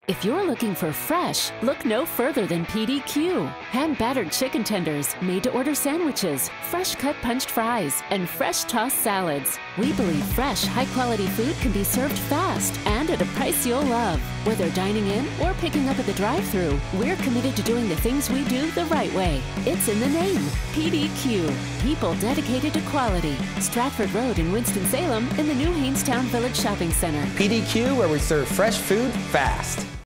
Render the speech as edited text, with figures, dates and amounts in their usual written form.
If you're looking for fresh, look no further than PDQ. Hand-battered chicken tenders, made-to-order sandwiches, fresh-cut punched fries, and fresh tossed salads. We believe fresh, high-quality food can be served fast and at a price you'll love. Whether dining in or picking up at the drive-thru, we're committed to doing the things we do the right way. It's in the name. PDQ. People dedicated to quality. Stratford Road in Winston-Salem in the new Hainstown Village Shopping Center. PDQ, where we serve fresh food fast.